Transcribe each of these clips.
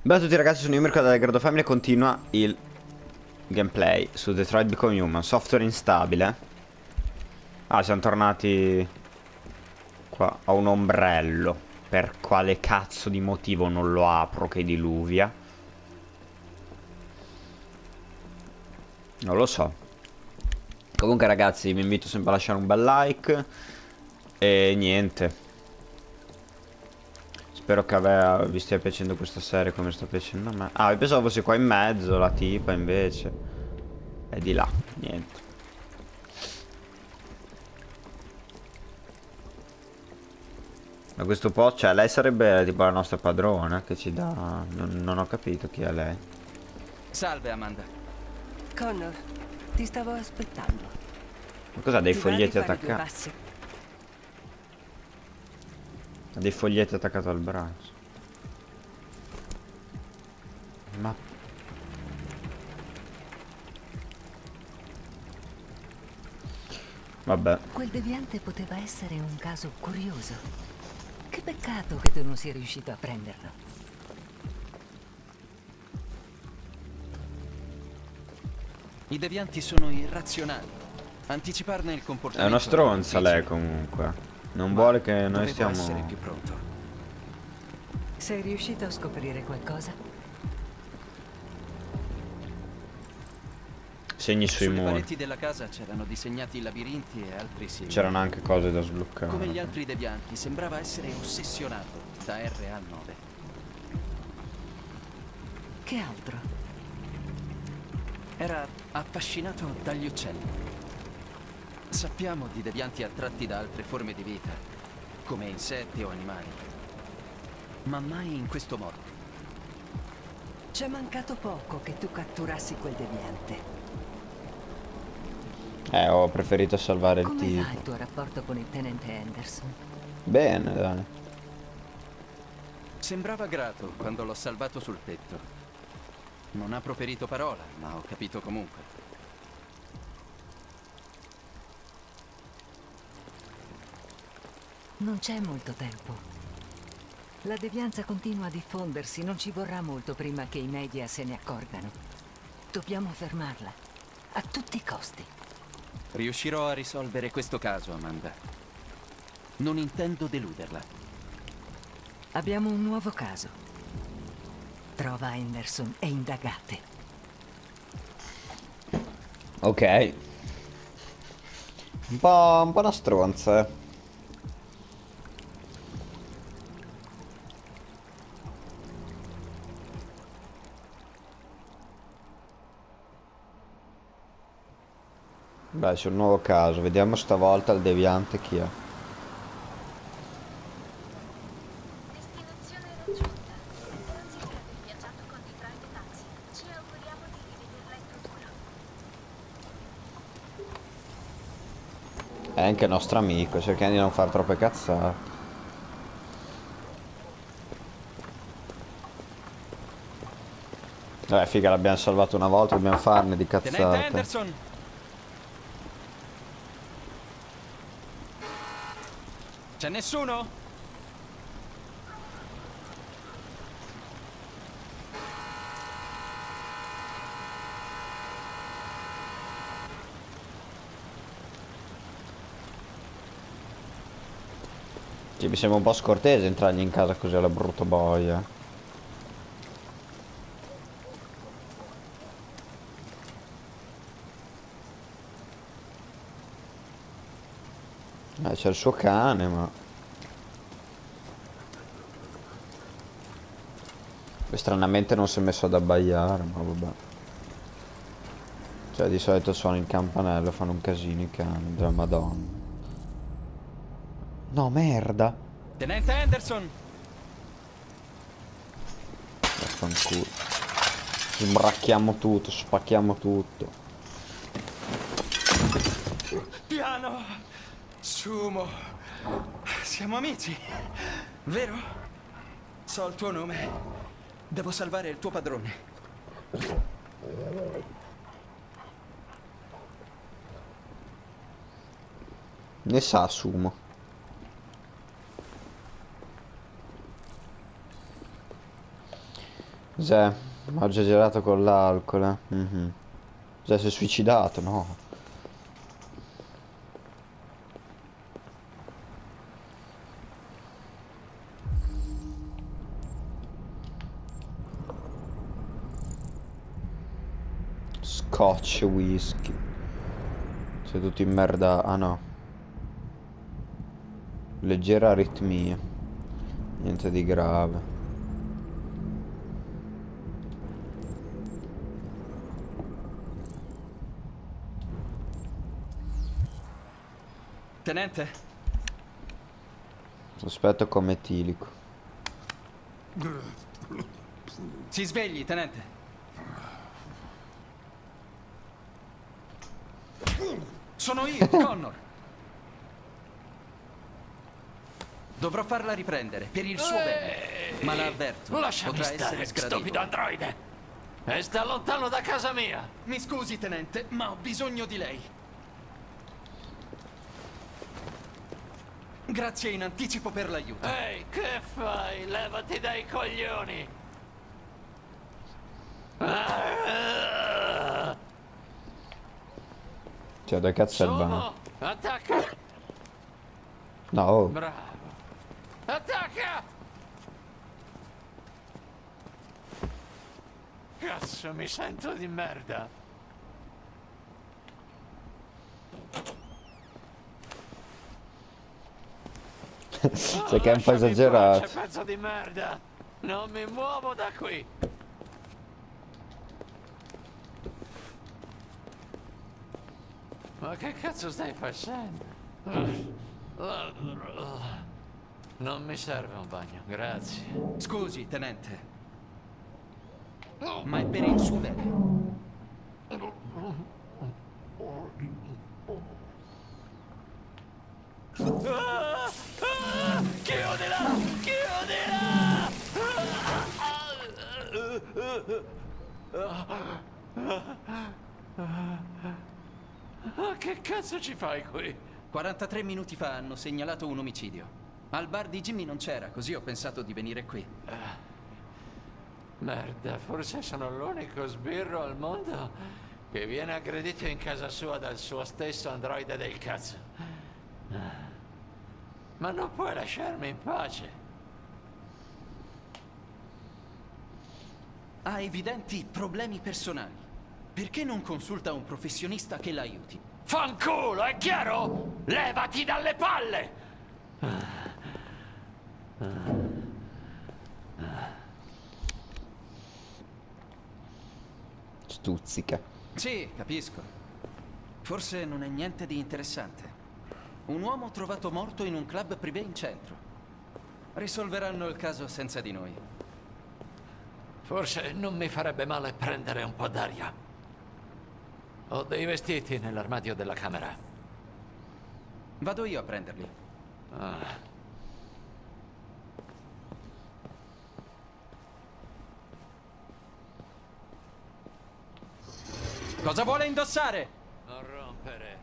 Beh a tutti ragazzi, sono io Mirko della Grado Family e continua il gameplay su Detroit Become Human. Software instabile. Ah, siamo tornati qua a un ombrello. Per quale cazzo di motivo non lo apro che diluvia? Non lo so. Comunque ragazzi, vi invito sempre a lasciare un bel like. E niente. Spero che vi stia piacendo questa serie come sta piacendo a me. Ah, io pensavo fosse qua in mezzo la tipa, invece è di là, niente. A questo po', cioè, lei sarebbe tipo la nostra padrona che ci dà... Non ho capito chi è lei. Salve, Amanda. Connor, ti stavo aspettando. Ma cos'ha, dei Ti va di foglietti fare due attaccati? passi? Ha dei foglietti attaccati al braccio. Ma... Vabbè. Quel deviante poteva essere un caso curioso. Che peccato che tu non sia riuscito a prenderlo. I devianti sono irrazionali. Anticiparne il È comportamento una stronza è lei difficile. comunque. Non Ma vuole che noi dovevo stiamo... essere più pronto. Sei riuscito a scoprire qualcosa? Segni sui Sulle muri. pareti della casa c'erano disegnati labirinti e altri simboli. C'erano anche cose da Come gli sbloccare. altri devianti, sembrava essere ossessionato da R a 9. Che altro? Era affascinato dagli uccelli. Sappiamo di devianti attratti da altre forme di vita, come insetti o animali. Ma mai in questo modo. C'è mancato poco che tu catturassi quel deviante. Ho preferito salvare il Come va il tipo. tuo rapporto con il tenente Henderson? Bene, dai. Sembrava grato quando l'ho salvato sul tetto. Non ha proferito parola, ma ho capito comunque. Non c'è molto tempo. La devianza continua a diffondersi, non ci vorrà molto prima che i media se ne accorgano. Dobbiamo fermarla, a tutti i costi. Riuscirò a risolvere questo caso, Amanda. Non intendo deluderla. Abbiamo un nuovo caso. Trova Henderson e indagate. Ok. Un po' una stronza, eh. Beh, c'è un nuovo caso. Vediamo stavolta il deviante chi è. Destinazione raggiunta. Grazie per aver viaggiato con Detroit Taxi. Ci auguriamo di rivederla in futuro. È anche nostro amico, cerchiamo di non fare troppe cazzate. Vabbè, figa, l'abbiamo salvato una volta, dobbiamo farne di Tenente cazzate. Henderson! C'è nessuno? Che mi sembra un po' scortese entrargli in casa così alla brutto boia. C'è il suo cane, ma... Stranamente non si è messo ad abbaiare, ma vabbè. Cioè, di solito suona il campanello, fanno un casino i cani, della Madonna. No, merda! Tenente Henderson! Vaffanculo. Sbracchiamo tutto, spacchiamo tutto. Piano! Sumo! Siamo amici, vero? So il tuo nome. Devo salvare il tuo padrone. Ne sa, Sumo. Cos'è? Ho già gelato con l'alcol, Cos'è, si è suicidato? No. Scotch whisky. Sei tutti in merda. Ah no. Leggera aritmia. Niente di grave. Tenente? Sospetto come etilico. Si svegli, tenente. Sono io, Connor. Dovrò farla riprendere, per il suo bene. Ma la avverto, Lasciami potrà essere stare, sgradevole. stupido androide! E sta lontano da casa mia! Mi scusi, tenente, ma ho bisogno di lei. Grazie in anticipo per l'aiuto. Ehi, che fai? Levati dai coglioni! Cioè, dove cazzo è il bar? Sono! Attacca! No, oh. Bravo! Attacca! Cazzo, mi sento di merda! Sai che è un po' Lasciami in esagerato. pace, pezzo di merda! Non mi muovo da qui! Ma che cazzo stai facendo? Non mi serve un bagno, grazie. Scusi, tenente. Ma è per il suo bene. Chiudila! Chiudila! Che cazzo ci fai qui? 43 minuti fa hanno segnalato un omicidio. Al bar di Jimmy non c'era, così ho pensato di venire qui. Merda, forse sono l'unico sbirro al mondo che viene aggredito in casa sua dal suo stesso androide del cazzo. Ma non puoi lasciarmi in pace. Ha evidenti problemi personali. Perché non consulta un professionista che l'aiuti? Fanculo, è chiaro? Levati dalle palle! Stuzzica. Sì, capisco. Forse non è niente di interessante. Un uomo trovato morto in un club privé in centro. Risolveranno il caso senza di noi. Forse non mi farebbe male prendere un po' d'aria. Ho dei vestiti nell'armadio della camera. Vado io a prenderli. Cosa vuole indossare? Non rompere.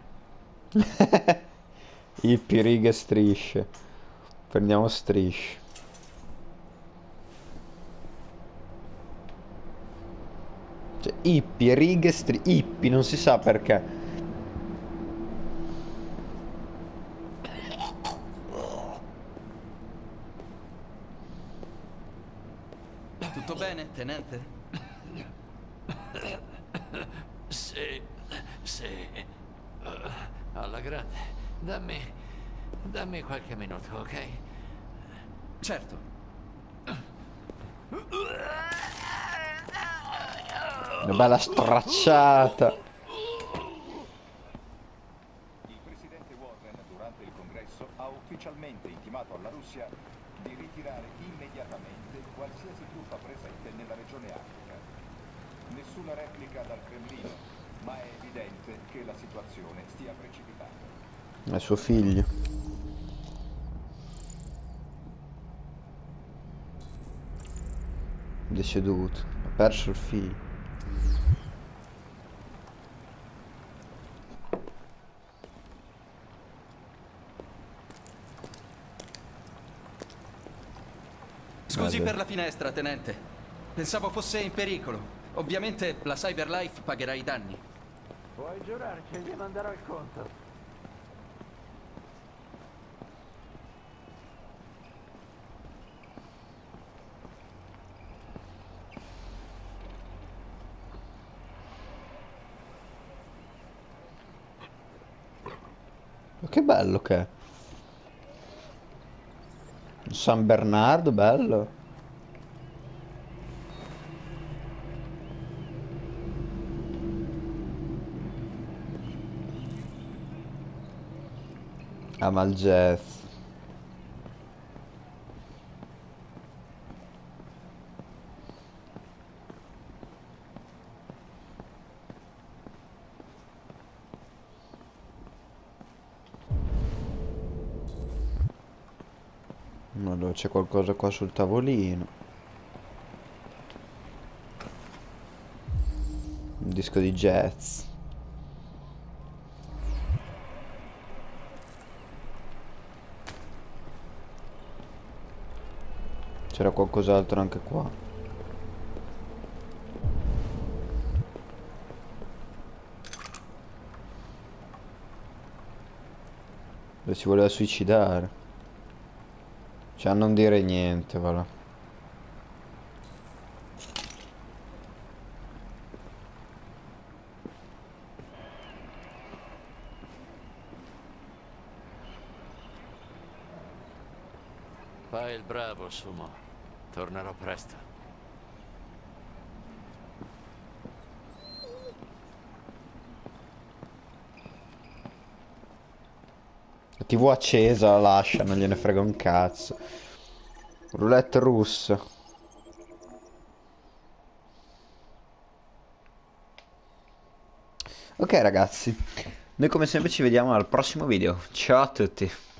Hippie, righe, strisce. Prendiamo strisce. Cioè, hippie, righe, strisce. Hippie, non si sa perché. Tutto bene, tenente? Sì, sì. Alla grande. Dammi qualche minuto, ok? Certo. Una bella stracciata. Il presidente Warren durante il congresso ha ufficialmente intimato alla Russia di ritirare immediatamente qualsiasi truppa presente nella regione Africa. Nessuna replica dal Cremlino, ma è evidente che la situazione stia precipitando. È suo figlio. Deceduto. Ha perso il figlio. Scusi Vabbè. per la finestra, tenente. Pensavo fosse in pericolo. Ovviamente la Cyberlife pagherà i danni. Puoi giurarci, gli manderò il conto. Ma che bello che è. San Bernardo, bello. Ama il jazz. Allora c'è qualcosa qua sul tavolino. Un disco di jazz. C'era qualcos'altro anche qua. Dove si voleva suicidare. Cioè a non dire niente, va là. Fai il bravo, Sumo. Tornerò presto. La TV accesa la lascia, non gliene frega un cazzo. Roulette russo. Ok ragazzi, noi come sempre ci vediamo al prossimo video. Ciao a tutti.